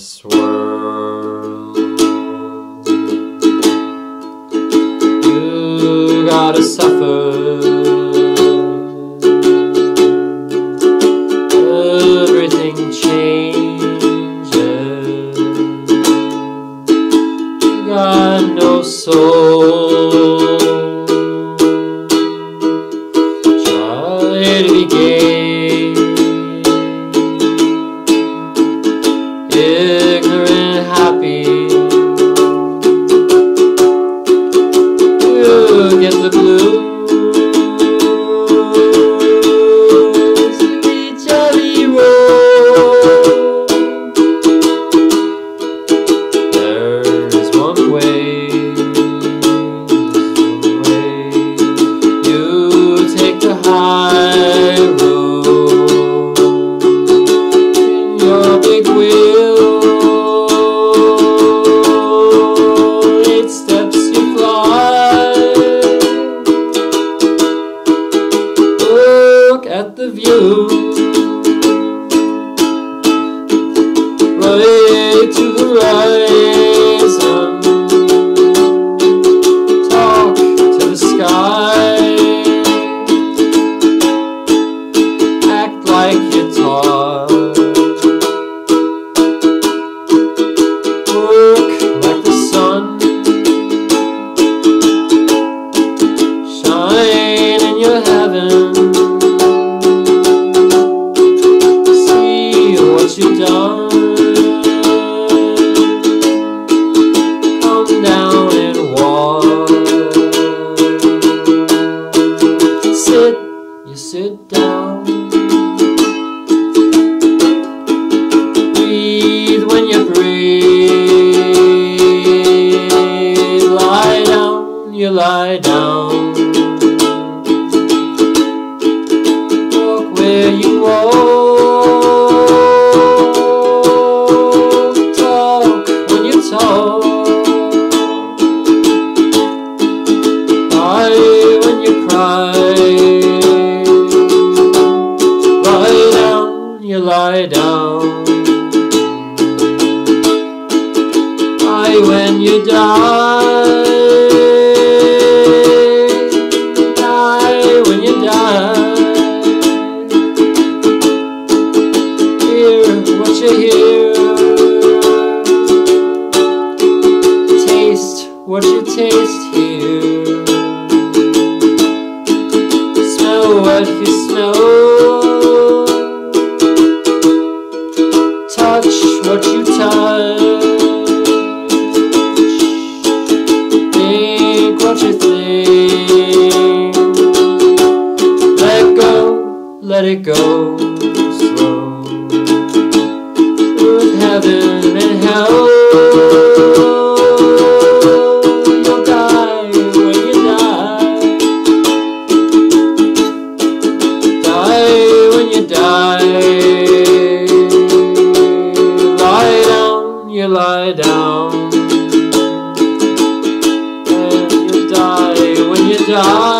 this world. You gotta suffer. Everything changes. You got no soul. Try to be gay, ignorant, happy. You get the blues. Jelly roll. There's one way. You take the high road in your big wheel. 8 steps you fly. Look at the view. Right to the horizon. Talk to the sky. Act like you're taught. Work like the sun. Shine in your heaven. See what you've done. Come down and walk. Sit, you sit down. Breathe when you breathe. Lie down, you lie down. Walk where you walk. Talk when you talk. Cry when you cry. Lie down, you lie down. Die when you die. Die when you die. Hear what you hear. Taste what you taste here. Smell what you smell. Touch what you touch. Think what you think. Let go, let it go. Slow. Through heaven and hell. You'll die when you die. Die when you die. Lie down, you lie down. And you die when you die.